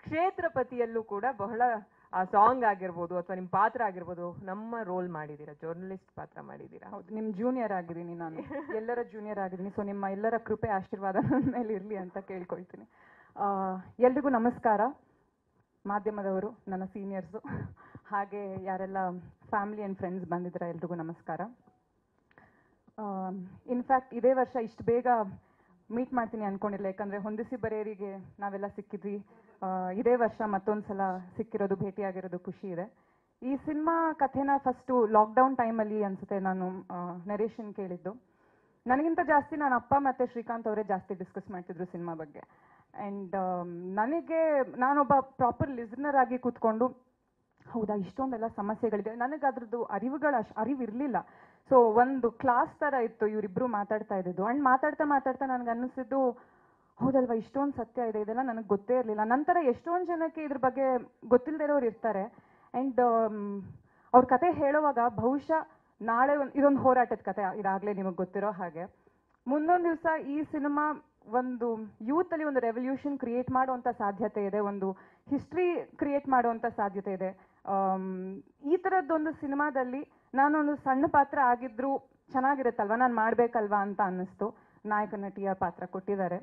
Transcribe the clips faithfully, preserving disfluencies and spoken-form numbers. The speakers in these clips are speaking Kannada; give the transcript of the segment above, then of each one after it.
ಕ್ಷೇತ್ರಪತಿಯಲ್ಲೂ ಕೂಡ ಬಹಳ ಆ ಸಾಂಗ್ ಆಗಿರ್ಬೋದು ಅಥವಾ ನಿಮ್ಮ ಪಾತ್ರ ಆಗಿರ್ಬೋದು ನಮ್ಮ ರೋಲ್ ಮಾಡಿದ್ದೀರಾ, ಜರ್ನಲಿಸ್ಟ್ ಪಾತ್ರ ಮಾಡಿದ್ದೀರಾ. ಹೌದು, ನಿಮ್ಮ ಜೂನಿಯರ್ ಆಗಿದ್ದೀನಿ ನಾನು, ಎಲ್ಲರ ಜೂನಿಯರ್ ಆಗಿದ್ದೀನಿ. ಸೊ ನಿಮ್ಮ ಎಲ್ಲರ ಕೃಪೆ ಆಶೀರ್ವಾದ ನನ್ನ ಮೇಲೆ ಇರಲಿ ಅಂತ ಕೇಳ್ಕೊಳ್ತೀನಿ. ಎಲ್ರಿಗೂ ನಮಸ್ಕಾರ. ಮಾಧ್ಯಮದವರು, ನನ್ನ ಸೀನಿಯರ್ಸು, ಹಾಗೆ ಯಾರೆಲ್ಲ ಫ್ಯಾಮಿಲಿ ಆ್ಯಂಡ್ ಫ್ರೆಂಡ್ಸ್ ಬಂದಿದ್ದೀರಾ ಎಲ್ರಿಗೂ ನಮಸ್ಕಾರ. ಇನ್ಫ್ಯಾಕ್ಟ್ ಇದೇ ವರ್ಷ ಇಷ್ಟು ಬೇಗ ಮೀಟ್ ಮಾಡ್ತೀನಿ ಅಂದ್ಕೊಂಡಿಲ್ಲ, ಯಾಕಂದರೆ ಹೊಂದಿಸಿ ಬರೆಯರಿಗೆ ನಾವೆಲ್ಲ ಸಿಕ್ಕಿದ್ವಿ. ಇದೇ ವರ್ಷ ಮತ್ತೊಂದು ಸಲ ಸಿಕ್ಕಿರೋದು, ಭೇಟಿಯಾಗಿರೋದು ಖುಷಿ ಇದೆ. ಈ ಸಿನಿಮಾ ಕಥೆನ ಫಸ್ಟು ಲಾಕ್ಡೌನ್ ಟೈಮಲ್ಲಿ ಅನಿಸುತ್ತೆ ನಾನು ನರೇಷನ್ ಕೇಳಿದ್ದು. ನನಗಿಂತ ಜಾಸ್ತಿ ನನ್ನ ಅಪ್ಪ ಮತ್ತು ಶ್ರೀಕಾಂತ್ ಅವರೇ ಜಾಸ್ತಿ ಡಿಸ್ಕಸ್ ಮಾಡ್ತಿದ್ರು ಸಿನಿಮಾ ಬಗ್ಗೆ. ಆ್ಯಂಡ್ ನನಗೆ ನಾನೊಬ್ಬ ಪ್ರಾಪರ್ ಲಿಸ್ನರ್ ಆಗಿ ಕೂತ್ಕೊಂಡು ಹೌದಾ ಇಷ್ಟೊಂದೆಲ್ಲ ಸಮಸ್ಯೆಗಳಿದೆ, ನನಗೆ ಅದ್ರದ್ದು ಅರಿವುಗಳ ಅರಿವು ಇರಲಿಲ್ಲ. ಸೊ ಒಂದು ಕ್ಲಾಸ್ ಥರ ಇತ್ತು ಇವರಿಬ್ಬರು ಮಾತಾಡ್ತಾ ಇದ್ದಿದ್ದು. ಆ್ಯಂಡ್ ಮಾತಾಡ್ತಾ ಮಾತಾಡ್ತಾ ನನಗೆ ಅನ್ನಿಸಿದ್ದು ಹೌದಲ್ವಾ ಇಷ್ಟೊಂದು ಸತ್ಯ ಇದೆ, ಇದೆಲ್ಲ ನನಗೆ ಗೊತ್ತೇ ಇರಲಿಲ್ಲ. ನಂತರ ಎಷ್ಟೊಂದು ಜನಕ್ಕೆ ಇದ್ರ ಬಗ್ಗೆ ಗೊತ್ತಿಲ್ಲದೆ ಇರೋರು ಇರ್ತಾರೆ. ಆ್ಯಂಡ್ ಅವ್ರ ಕತೆ ಹೇಳುವಾಗ ಬಹುಶಃ ನಾಳೆ ಒಂದು ಇದೊಂದು ಹೋರಾಟದ ಕತೆ, ಇದಾಗಲೇ ನಿಮಗೆ ಗೊತ್ತಿರೋ ಹಾಗೆ. ಮುಂದೊಂದು ದಿವಸ ಈ ಸಿನಿಮಾ ಒಂದು ಯೂತಲ್ಲಿ ಒಂದು ರೆವಲ್ಯೂಷನ್ ಕ್ರಿಯೇಟ್ ಮಾಡುವಂಥ ಸಾಧ್ಯತೆ ಇದೆ, ಒಂದು ಹಿಸ್ಟ್ರಿ ಕ್ರಿಯೇಟ್ ಮಾಡುವಂಥ ಸಾಧ್ಯತೆ ಇದೆ. ಈ ಥರದ್ದೊಂದು ಸಿನಿಮಾದಲ್ಲಿ ನಾನೊಂದು ಸಣ್ಣ ಪಾತ್ರ ಆಗಿದ್ರೂ ಚೆನ್ನಾಗಿರುತ್ತಲ್ವ, ನಾನು ಮಾಡಬೇಕಲ್ವಾ ಅಂತ ಅನ್ನಿಸ್ತು. ನಾಯಕ ನಟಿಯ ಪಾತ್ರ ಕೊಟ್ಟಿದ್ದಾರೆ.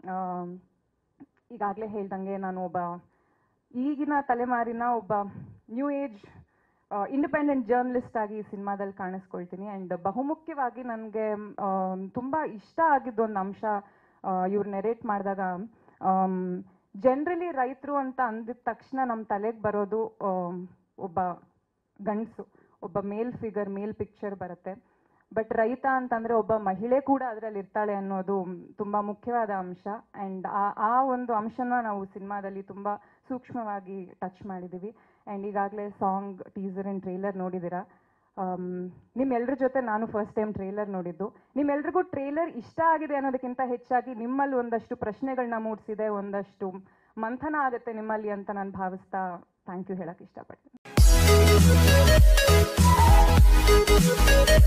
ಈಗಾಗಲೇ ಹೇಳ್ದಂಗೆ ನಾನು ಒಬ್ಬ ಈಗಿನ ತಲೆಮಾರಿನ ಒಬ್ಬ ನ್ಯೂ ಏಜ್ ಇಂಡಿಪೆಂಡೆಂಟ್ ಜರ್ನಲಿಸ್ಟ್ ಆಗಿ ಈ ಸಿನಿಮಾದಲ್ಲಿ ಕಾಣಿಸ್ಕೊಳ್ತೀನಿ. ಆ್ಯಂಡ್ ಬಹುಮುಖ್ಯವಾಗಿ ನನಗೆ ತುಂಬ ಇಷ್ಟ ಆಗಿದ್ದು ಒಂದು ಅಂಶ ಇವ್ರು ನೆರೇಟ್ ಮಾಡಿದಾಗ, ಜನರಲಿ ರೈತರು ಅಂತ ಅಂದಿದ ತಕ್ಷಣ ನಮ್ಮ ತಲೆಗೆ ಬರೋದು ಒಬ್ಬ ಗಂಡಸು, ಒಬ್ಬ ಮೇಲ್ ಫಿಗರ್, ಮೇಲ್ ಪಿಕ್ಚರ್ ಬರುತ್ತೆ. ಬಟ್ ರೈತ ಅಂತಂದರೆ ಒಬ್ಬ ಮಹಿಳೆ ಕೂಡ ಅದರಲ್ಲಿ ಇರ್ತಾಳೆ ಅನ್ನೋದು ತುಂಬ ಮುಖ್ಯವಾದ ಅಂಶ. ಆ್ಯಂಡ್ ಆ ಆ ಒಂದು ಅಂಶನ ನಾವು ಸಿನಿಮಾದಲ್ಲಿ ತುಂಬ ಸೂಕ್ಷ್ಮವಾಗಿ ಟಚ್ ಮಾಡಿದ್ದೀವಿ. ಆ್ಯಂಡ್ ಈಗಾಗಲೇ ಸಾಂಗ್, ಟೀಸರ್ ಆ್ಯಂಡ್ ಟ್ರೇಲರ್ ನೋಡಿದ್ದೀರಾ. ನಿಮ್ಮೆಲ್ಲರ ಜೊತೆ ನಾನು ಫಸ್ಟ್ ಟೈಮ್ ಟ್ರೇಲರ್ ನೋಡಿದ್ದು. ನಿಮ್ಮೆಲ್ರಿಗೂ ಟ್ರೇಲರ್ ಇಷ್ಟ ಆಗಿದೆ ಅನ್ನೋದಕ್ಕಿಂತ ಹೆಚ್ಚಾಗಿ ನಿಮ್ಮಲ್ಲಿ ಒಂದಷ್ಟು ಪ್ರಶ್ನೆಗಳನ್ನ ಮೂಡಿಸಿದೆ, ಒಂದಷ್ಟು ಮಂಥನ ಆಗುತ್ತೆ ನಿಮ್ಮಲ್ಲಿ ಅಂತ ನಾನು ಭಾವಿಸ್ತಾ ಥ್ಯಾಂಕ್ ಯು ಹೇಳಕ್ಕೆ ಇಷ್ಟಪಡ್ತೀನಿ.